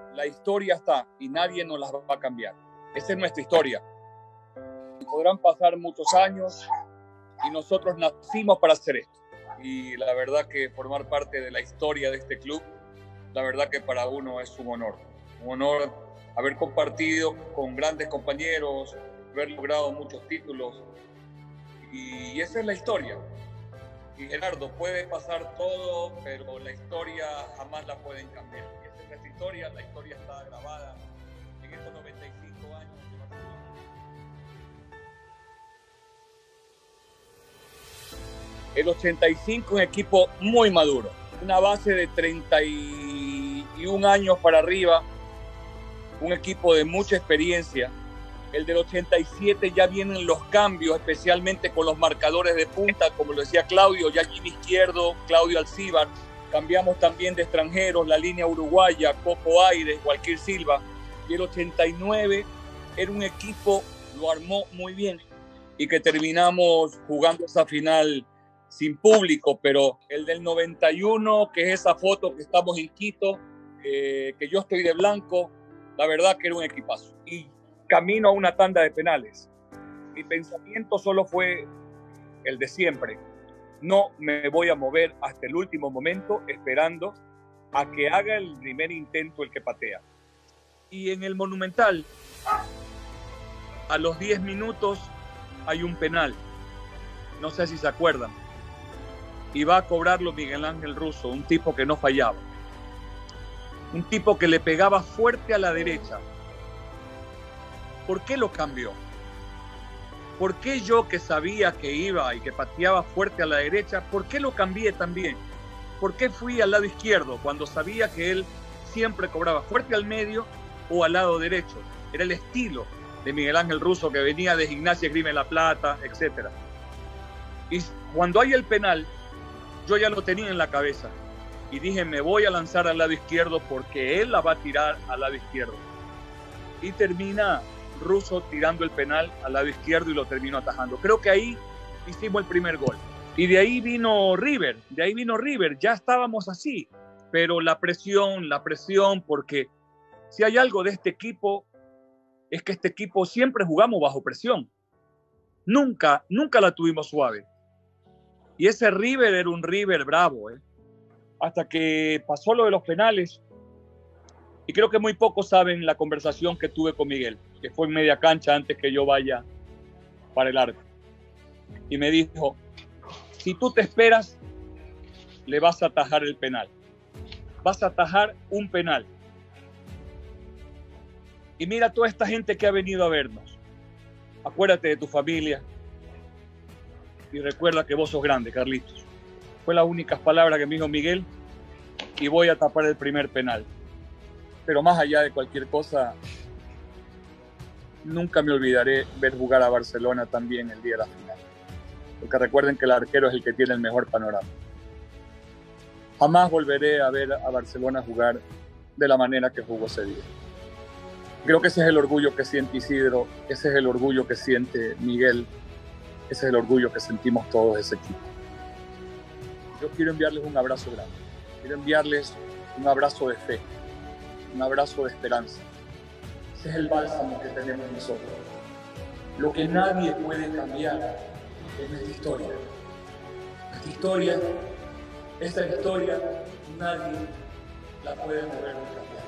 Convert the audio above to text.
la historia está y nadie nos la va a cambiar. Esa es nuestra historia. Podrán pasar muchos años y nosotros nacimos para hacer esto. Y la verdad que formar parte de la historia de este club, la verdad que para uno es un honor. Un honor haber compartido con grandes compañeros, haber logrado muchos títulos. Y esa es la historia. Y Gerardo, puede pasar todo, pero la historia jamás la pueden cambiar. Esa es nuestra historia, la historia está grabada en estos 95 años de Barcelona. El 85, un equipo muy maduro, una base de 31 años para arriba, un equipo de mucha experiencia. El del 87 ya vienen los cambios, especialmente con los marcadores de punta, como lo decía Claudio, ya Jimmy Izquierdo, Claudio Alcíbar. Cambiamos también de extranjeros, la línea uruguaya, Coco Aires, Walquir Silva. Y el 89 era un equipo, lo armó muy bien, y que terminamos jugando esa final sin público, pero el del 91, que es esa foto que estamos en Quito, que yo estoy de blanco, la verdad que era un equipazo. Y camino a una tanda de penales. Mi pensamiento solo fue el de siempre. No me voy a mover hasta el último momento esperando a que haga el primer intento el que patea. Y en el Monumental, a los 10 minutos hay un penal. No sé si se acuerdan. Y va a cobrarlo Miguel Ángel Russo, un tipo que no fallaba. Un tipo que le pegaba fuerte a la derecha. ¿Por qué lo cambió? ¿Por qué yo, que sabía que iba y que pateaba fuerte a la derecha, por qué lo cambié también? ¿Por qué fui al lado izquierdo cuando sabía que él siempre cobraba fuerte al medio o al lado derecho? Era el estilo de Miguel Ángel Russo, que venía de Gimnasia Grima de La Plata, etc. Y cuando hay el penal, yo ya lo tenía en la cabeza y dije, me voy a lanzar al lado izquierdo porque él la va a tirar al lado izquierdo. Y termina Russo tirando el penal al lado izquierdo y lo terminó atajando. Creo que ahí hicimos el primer gol. Y de ahí vino River, ya estábamos así. Pero la presión, porque si hay algo de este equipo, es que este equipo siempre jugamos bajo presión. Nunca la tuvimos suave. Y ese River era un River bravo, hasta que pasó lo de los penales. Y creo que muy pocos saben la conversación que tuve con Miguel, que fue en media cancha antes que yo vaya para el arco. Y me dijo, si tú te esperas, le vas a atajar el penal. Vas a atajar un penal. Y mira toda esta gente que ha venido a vernos. Acuérdate de tu familia. Y recuerda que vos sos grande, Carlitos. Fue las únicas palabras que me dijo Miguel. Y voy a tapar el primer penal. Pero más allá de cualquier cosa, nunca me olvidaré ver jugar a Barcelona también el día de la final. Porque recuerden que el arquero es el que tiene el mejor panorama. Jamás volveré a ver a Barcelona jugar de la manera que jugó ese día. Creo que ese es el orgullo que siente Isidro, ese es el orgullo que siente Miguel, ese es el orgullo que sentimos todos ese equipo. Yo quiero enviarles un abrazo grande, quiero enviarles un abrazo de fe, un abrazo de esperanza. Ese es el bálsamo que tenemos nosotros. Lo que nadie puede cambiar es nuestra historia. Nuestra historia, esta historia, nadie la puede mover ni cambiar.